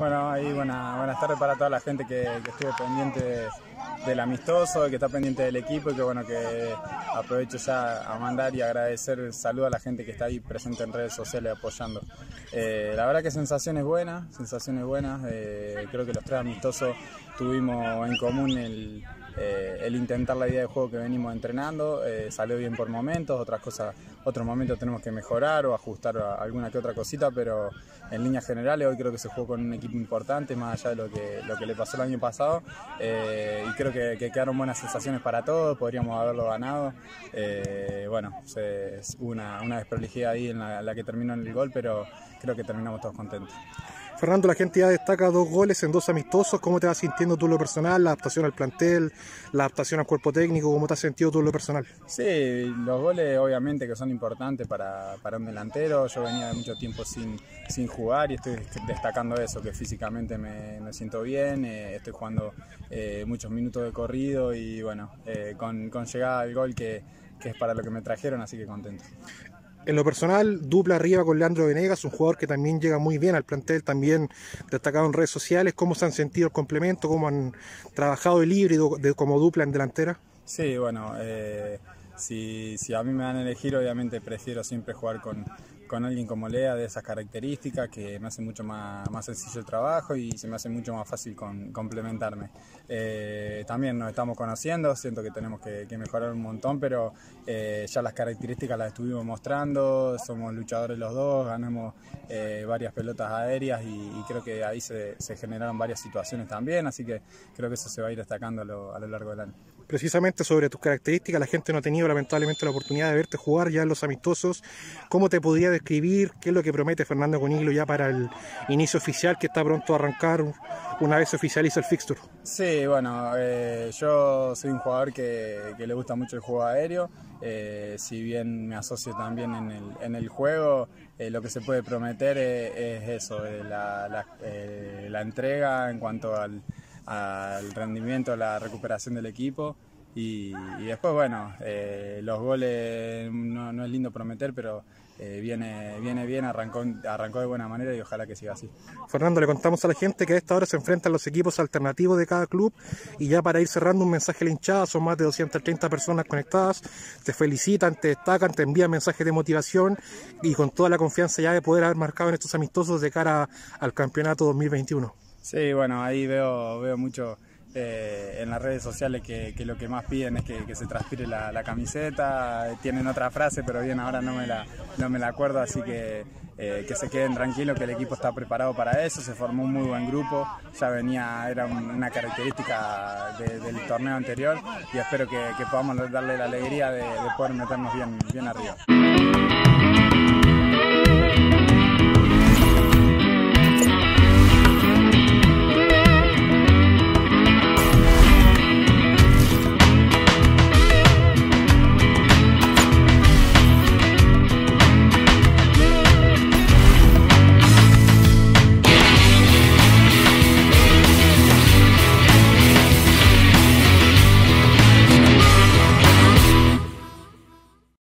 Bueno, ahí buenas tardes para toda la gente que estuvo pendiente del amistoso, que está pendiente del equipo y que bueno, que aprovecho ya a mandar y agradecer saludo a la gente que está ahí presente en redes sociales apoyando. La verdad que sensaciones buenas, creo que los tres amistosos tuvimos en común el intentar la idea de juego que venimos entrenando, salió bien por momentos, otros momentos tenemos que mejorar o ajustar alguna que otra cosita, pero en líneas generales hoy creo que se jugó con un equipo importante, más allá de lo que le pasó el año pasado, y creo que quedaron buenas sensaciones para todos, podríamos haberlo ganado. Hubo una desprolijidad ahí en la que terminó en el gol, pero creo que terminamos todos contentos. Fernando, la gente ya destaca 2 goles en 2 amistosos. ¿Cómo te vas sintiendo tú en lo personal? La adaptación al plantel, la adaptación al cuerpo técnico, ¿cómo te has sentido tú en lo personal? Sí, los goles obviamente que son importantes para un delantero. Yo venía de mucho tiempo sin jugar y estoy destacando eso, que físicamente me siento bien, estoy jugando muchos minutos de corrido y bueno, con llegada al gol que es para lo que me trajeron, así que contento. En lo personal, dupla arriba con Leandro Venegas, un jugador que también llega muy bien al plantel, también destacado en redes sociales. ¿Cómo se han sentido el complemento? ¿Cómo han trabajado el híbrido como dupla en delantera? Sí, bueno, si a mí me dan a elegir, obviamente prefiero siempre jugar con alguien como Lea de esas características, que me hace mucho más sencillo el trabajo y se me hace mucho más fácil complementarme. También nos estamos conociendo, siento que tenemos que mejorar un montón, pero ya las características las estuvimos mostrando, somos luchadores los dos, ganamos varias pelotas aéreas y creo que ahí se generaron varias situaciones también, así que creo que eso se va a ir destacando a lo largo del año. Precisamente sobre tus características, la gente no ha tenido lamentablemente la oportunidad de verte jugar ya en los amistosos. ¿Cómo te podría describir qué es lo que promete Fernando Conillo ya para el inicio oficial que está pronto a arrancar una vez se oficializa el fixture? Sí, bueno, yo soy un jugador que le gusta mucho el juego aéreo, si bien me asocio también en el juego, lo que se puede prometer es eso, la entrega en cuanto al rendimiento, la recuperación del equipo y después bueno, los goles no es lindo prometer, pero viene bien, arrancó de buena manera y ojalá que siga así. Fernando, le contamos a la gente que a esta hora se enfrentan los equipos alternativos de cada club y ya para ir cerrando un mensaje a la hinchada, son más de 230 personas conectadas, te felicitan, te destacan, te envían mensajes de motivación y con toda la confianza ya de poder haber marcado en estos amistosos de cara al campeonato 2021. Sí, bueno, ahí veo mucho en las redes sociales que lo que más piden es que se transpire la camiseta. Tienen otra frase, pero bien, ahora no me la acuerdo, así que se queden tranquilos que el equipo está preparado para eso. Se formó un muy buen grupo, era una característica del torneo anterior y espero que podamos darle la alegría de poder meternos bien arriba.